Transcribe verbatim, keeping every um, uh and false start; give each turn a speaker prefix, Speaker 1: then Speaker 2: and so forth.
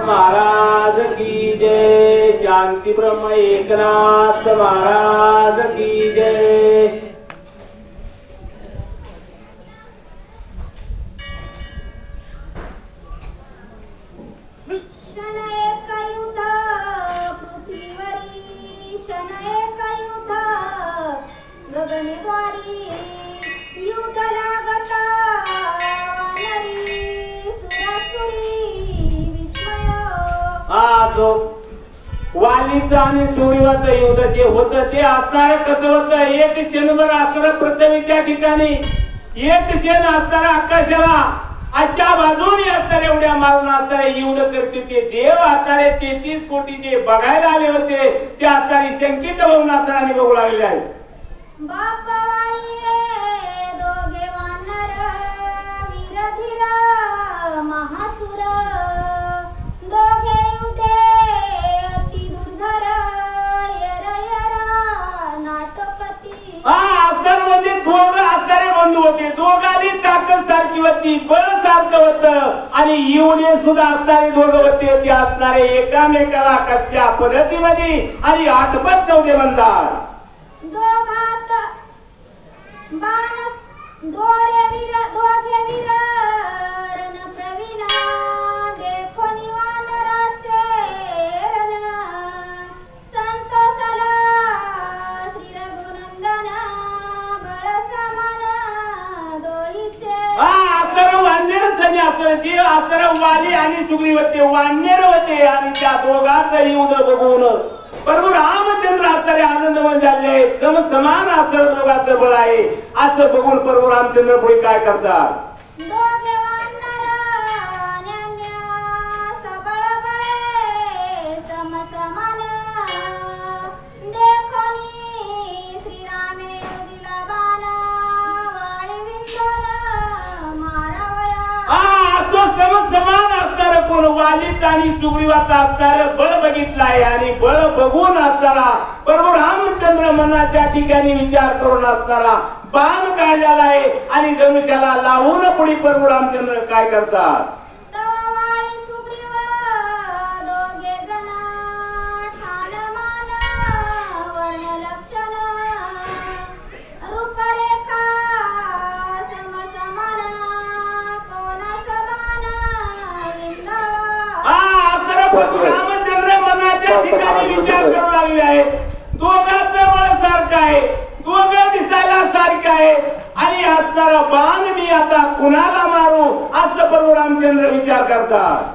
Speaker 1: महाराज की जय। शांती ब्रह्म एकनाथ महाराज की जय। वालीचं आणि सुग्रीवाचं युद्ध जे होतं ते असणार कसं होतं, एक क्षणभर असणार पृथ्वीच्या ठिकाणी, एक क्षण असणार आकाशाला अशा बाजूने असणार एवढ्या मारून असणार युद्ध करते ते देव असणारे तेहतीस कोटीचे बघायला आले होते ते असणारे शंकित होऊन असणार आणि बघू लागले आहेत. होते दोघांनी ताकद सारखी होती, बळ सारखं होतं आणि येऊने सुद्धा असणारे दोघं होते ते असणारे एकामेकाला कसल्या पद्धतीमध्ये आणि आठवत नव्हते म्हणतात.
Speaker 2: दोघात बाण दोरे वीर दोघे वीर रण प्रवीण देखो निवानराचे रण संतोषाला श्री रघुनंदन बळ समान दोहीचे.
Speaker 1: हा तर वानर सैन्य असतं जे असतं वाली आणि सुग्रीव होते, वानर होते आणि त्या दोघांचं युद्ध बघून प्रभू रामचंद्र आचार्य आनंदमय झाले. सम समान असं दोघांचं बळ आहे असं बघून प्रभू रामचंद्र पुढे काय करतात.
Speaker 2: दोघे वानर न्यान्य सबळ बळे सम समान देखोनी श्रीरामे उजिला बाण वाळी विंदोन मारावया.
Speaker 1: हा असं सम समान असणार कोण वालीच आणि सुग्रीवाचा असणार बळ बघितला आहे आणि बळ बघून असताना प्रभू रामचंद्र मनाच्या ठिकाणी विचार करून असताना बाण काढलेला आहे आणि धनुष्याला लावून पुढे प्रभू रामचंद्र काय करतात. रामचंद्र मनाच्या ठिकाणी विचार करू लागले आहे. दोघांचं बळ सारखं आहे, दोघं दिसायला सारखं आहे आणि असणारा बाण मी आता कुणाला मारू असं प्रभू रामचंद्र विचार करतात.